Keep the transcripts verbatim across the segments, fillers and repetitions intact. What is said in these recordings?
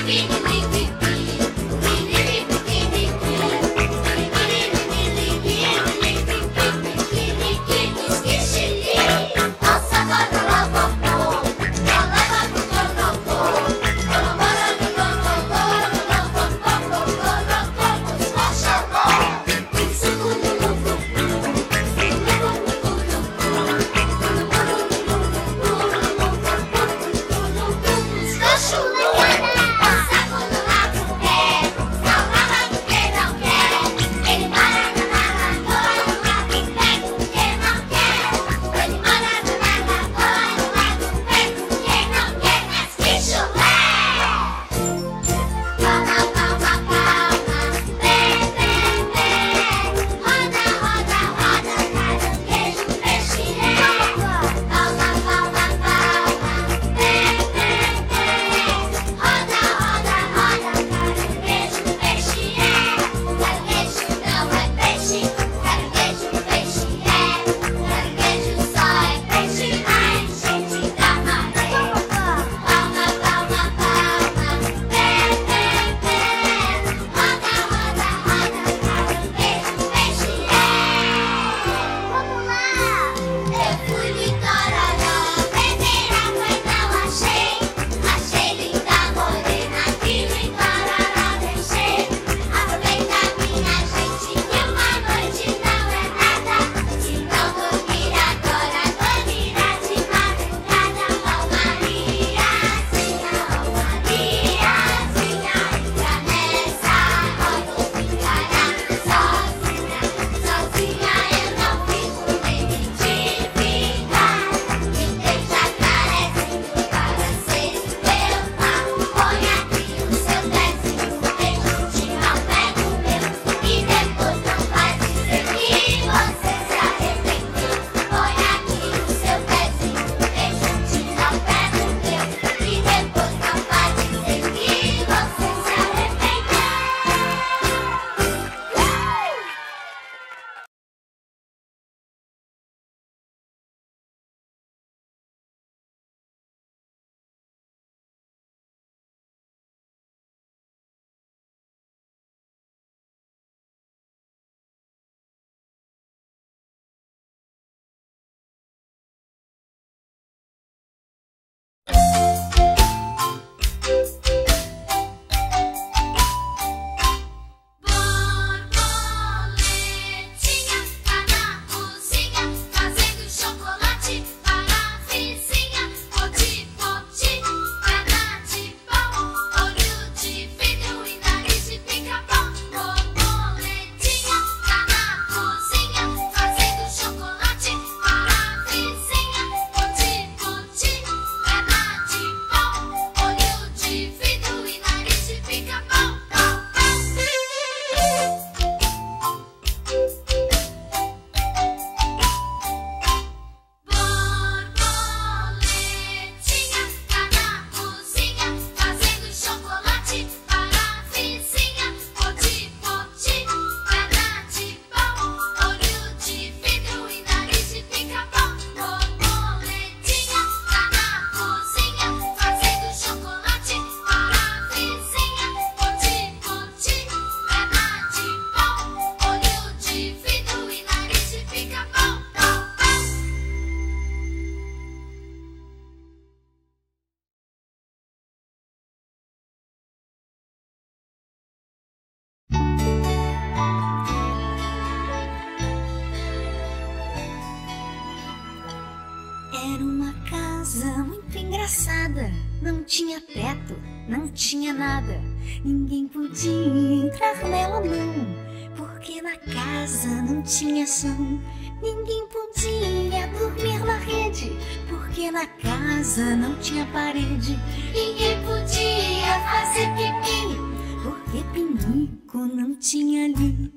engraçada. Não tinha teto, não tinha nada. Ninguém podia entrar nela não, porque na casa não tinha chão. Ninguém podia dormir na rede, porque na casa não tinha parede. Ninguém podia fazer pipi, porque pinico não tinha ali.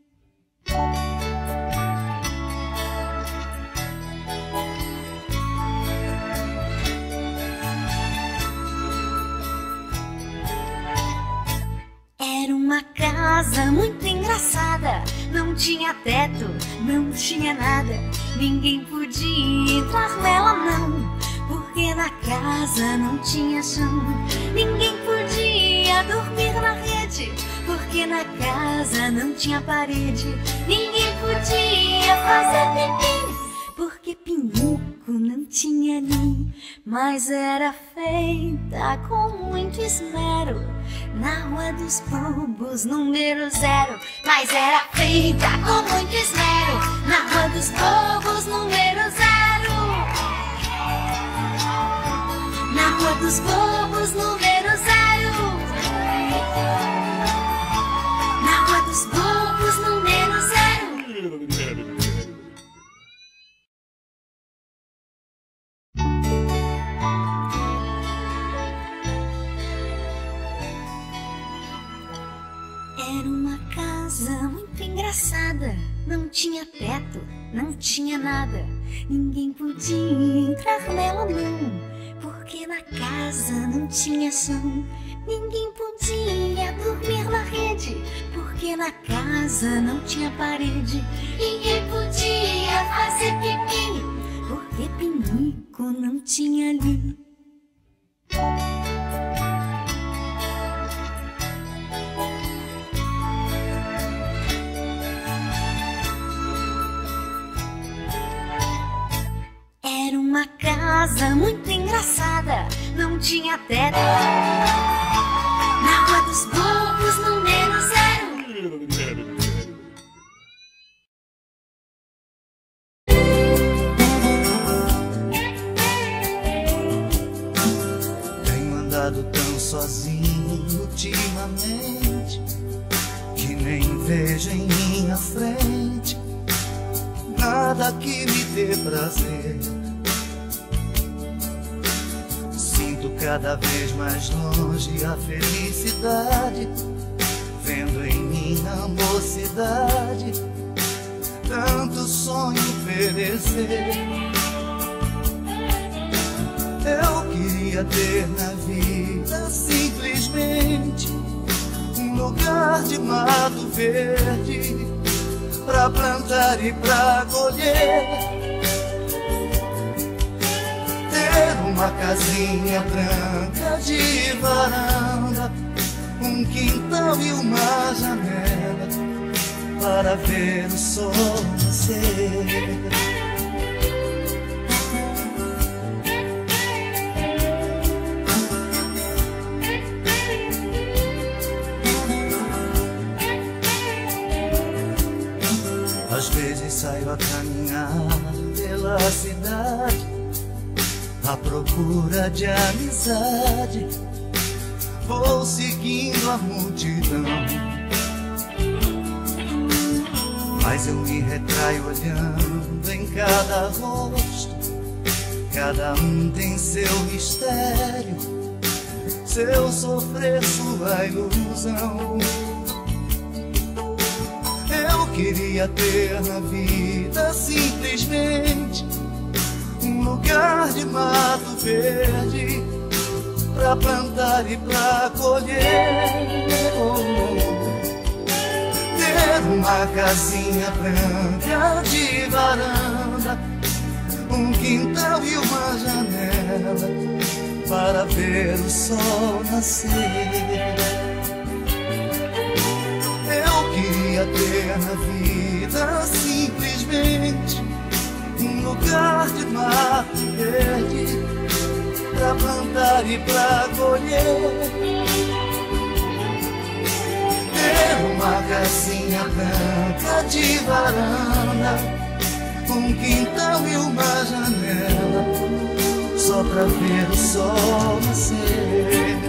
Era uma casa muito engraçada. Não tinha teto, não tinha nada. Ninguém podia entrar nela não, porque na casa não tinha chão. Ninguém podia porque na casa não tinha parede, ninguém podia fazer pipi, porque pinico não tinha ali, mas era feita com muito esmero, na Rua dos Bobos, número zero. Mas era feita com muito esmero, na Rua dos Bobos, número zero. Na Rua dos Bobos, número zero. Na Rua dos Bobos, número zero. Era uma casa muito engraçada, não tinha teto, não tinha nada, ninguém podia entrar nela não, porque na casa não tinha chão. Ninguém podia dormir na rede, porque na casa não tinha parede. Ninguém podia fazer pipi, porque pinico não tinha ali. Era uma casa muito engraçada, não tinha teto, na Rua dos Bobos, número zero. Tenho andado tão sozinho ultimamente, que nem vejo em minha frente nada que me dê prazer. Sinto cada vez mais longe a felicidade, vendo em minha mocidade tanto sonho perecer. Eu queria ter na vida simplesmente um lugar de mato verde pra plantar e pra colher, ter uma casinha branca de varanda, um quintal e uma janela para ver o sol nascer. Às vezes saio a caminhar pela cidade à procura de amizade, vou seguindo a multidão, mas eu me retraio olhando em cada rosto. Cada um tem seu mistério, seu sofrer, sua ilusão. Eu queria ter na vida simplesmente um lugar de mato verde pra plantar e pra colher, ter uma casinha branca de varanda, um quintal e uma janela para ver o sol nascer. Eu queria ter na vida simplesmente um lugar de mato verde pra plantar e pra colher, ter uma casinha branca de varanda, um quintal e uma janela só pra ver o sol nascer.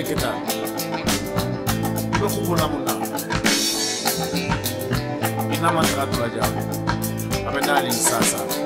que tal? Procura mudar. E na mantra do lado, a verdade é sasa.